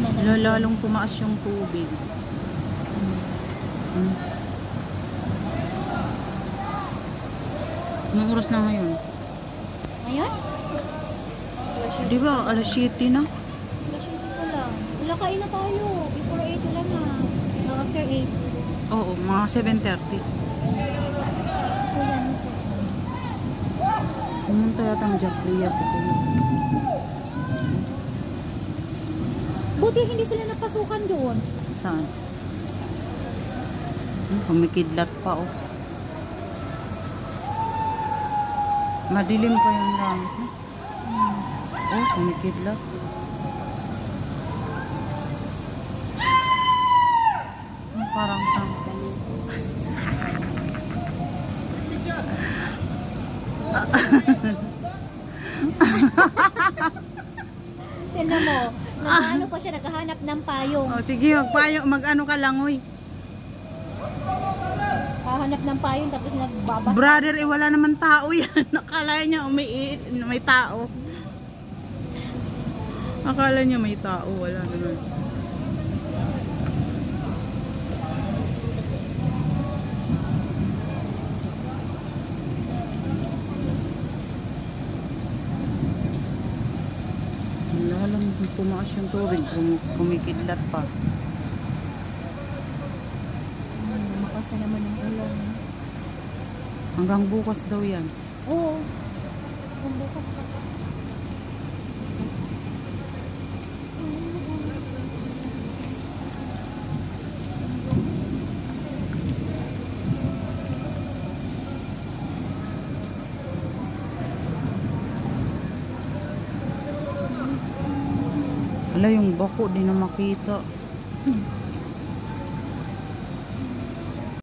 Lalong tumaas yung tubig. Anong oras na ngayon? Ngayon? Di ba? Alas 7 na? Alas 7 pa lang. Wala, kain na tayo. Before 8 wala na. After 8. Oo, mga 7:30. Si Kuya na sa Pumunta yata ang Jacqueline si Kuya. buti hindi sila napasukan doon. Saan? Kumikidlat pa oh. Madilim pa yung langit. Oh, kumikidlat. Parang tangkal. Tignan mo, nag-ano pa siya, naghahanap ng payong. Oh, sige, mag-ano ka lang, uy. Hahanap ng payong tapos nagbabasa. Brother, wala naman tao yan. Akala niya may tao. Akala niya may tao, wala naman. Lalang tumaas yung tubig, kumikidlat pa. Lumakas na naman ang ulan. Hanggang bukas daw yan. Oo. Hanggang bukas pa. Wala yung bako, di na makita.